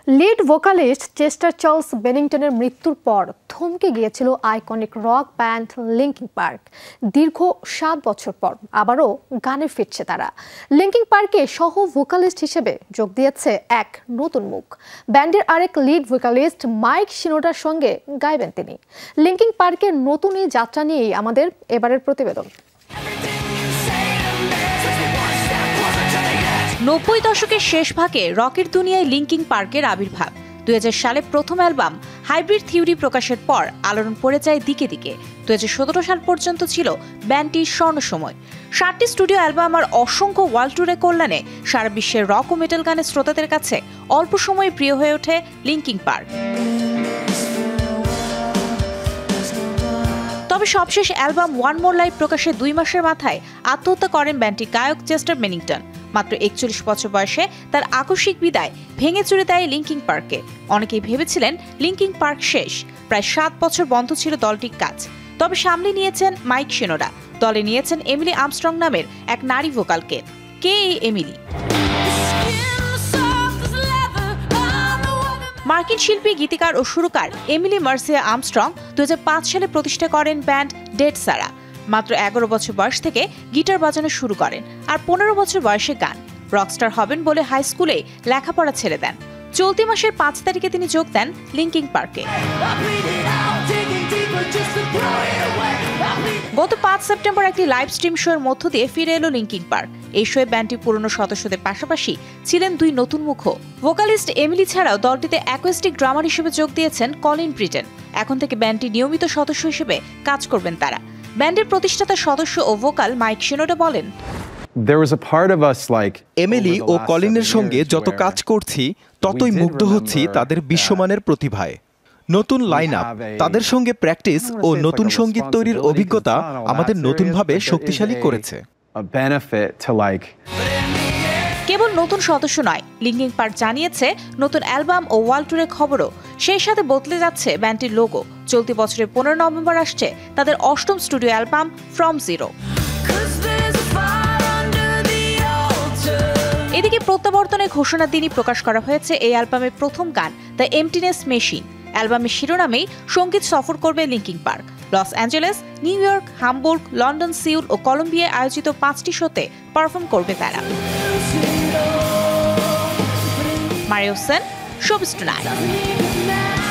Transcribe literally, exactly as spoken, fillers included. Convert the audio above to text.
Lead vocalist Chester Charles বেনিংটনের মৃত্যুর পর থমকে গিয়েছিল iconic rock band Linkin Park. দীর্ঘ সাত বছর পর আবারও গানে ফিরছে তারা। লিঙ্কিং পার্কে সহ ভোকালিস্ট হিসেবে যোগ দিয়েছে এক নতুন মুখ। ব্যান্ডের আরেক লিড ভোকালিস্ট মাইক শিনোডার সঙ্গে গাইবেন তিনি। লিঙ্কিং পার্কের নতুন এই যাত্রা নিয়েই আমাদের এবারের প্রতিবেদন। নব্বই দশকের শেষ ভাগে রকের দুনিয়ায় লিঙ্কিং পার্কের আবির্ভাব। দুই হাজার সালে প্রথম অ্যালবাম হাইব্রিড থিওরি প্রকাশের পর আলোড়ন পড়ে যায় দিকে দিকে। দুই হাজার সতেরো সাল পর্যন্ত ছিল ব্যান্ডটির স্বর্ণ সময়। ষাটটি স্টুডিও অ্যালবাম আর অসংখ্য ওয়ার্ল্ড ট্যুরের কল্যাণে সারা বিশ্বের রক ও মেটাল গানের শ্রোতাদের কাছে অল্প সময়ে প্রিয় হয়ে ওঠে লিঙ্কিং পার্ক। তবে সবশেষ অ্যালবাম ওয়ান মোর লাইফ প্রকাশের দুই মাসের মাথায় আত্মহত্যা করেন ব্যান্ডটির গায়ক চেস্টার বেনিংটন। মাত্র একচল্লিশ বছর বয়সে তার আকস্মিক বিদায় ভেঙে চুরে দেয় লিঙ্কিং পার্কে। অনেকেই ভেবেছিলেন লিঙ্কিং পার্ক শেষ। প্রায় সাত বছর বন্ধ ছিল দলটির কাজ। তবে সামলে নিয়েছেন মাইক শিনোডা। দলে নিয়েছেন এমিলি আর্মস্ট্রং নামের এক নারী ভোকালকে। কে এই এমিলি? মার্কিন শিল্পী, গীতিকার ও সুরকার এমিলি মার্সিয়া আর্মস্ট্রং দু হাজার পাঁচ সালে প্রতিষ্ঠা করেন ব্যান্ড ডেড সারা। মাত্র এগারো বছর বয়স থেকে গিটার বাজানো শুরু করেন আর পনেরো বছর বয়সে গান। রকস্টার হবেন বলে হাই স্কুলে লেখাপড়া ছেড়ে দেন। চলতি মাসের পাঁচ তারিখে তিনি যোগ দেন লিঙ্কিং পার্কে। গত পাঁচ সেপ্টেম্বর একটি লাইভ স্ট্রিম শো এর মধ্য দিয়ে ফিরে এলো লিঙ্কিং পার্ক। এই শোয়ে ব্যান্ডটির পুরনো সদস্যদের পাশাপাশি ছিলেন দুই নতুন মুখও। ভোকালিস্ট এমিলি ছাড়াও দলটিতে অ্যাকোস্টিক ড্রামার হিসেবে যোগ দিয়েছেন কলিন ব্রিটেন। এখন থেকে ব্যান্ডটির নিয়মিত সদস্য হিসেবে কাজ করবেন তারা। ব্যান্ডের প্রতিষ্ঠাতা সদস্য ও ভোকাল মাইক শিনোডা বলেন, এমিলি ও কলিনের সঙ্গে যত কাজ করছি ততই মুগ্ধ হচ্ছি তাদের বিশ্বমানের প্রতিভায়। নতুন লাইন আপ, তাদের সঙ্গে প্র্যাকটিস ও নতুন সঙ্গীত তৈরির অভিজ্ঞতা আমাদের নতুনভাবে শক্তিশালী করেছে। কেবল নতুন সদস্য নয়, লিঙ্কিং পার্ক জানিয়েছে নতুন অ্যালবাম ও ওয়ার্ল্ড ট্যুরের খবরও। সেই সাথে বদলে যাচ্ছে ব্যান্ডটির লোগো। চলতি বছরের পনেরো নভেম্বর আসছে তাদের অষ্টম স্টুডিও অ্যালবাম ফ্রম জিরো। এদিকে প্রত্যাবর্তনের ঘোষণার দিনই প্রকাশ করা হয়েছে এই অ্যালবামের প্রথম গান দ্য এমটিনেস মেশিন। অ্যালবামের শিরোনামেই সঙ্গীত সফর করবে Linkin Park. Los Angeles, New York, Hamburg, London, Seoul ও কলম্বিয়ায় আয়োজিত পাঁচটি শোতে পারফর্ম করবে তারা। Mario Sen, showbiz tonight.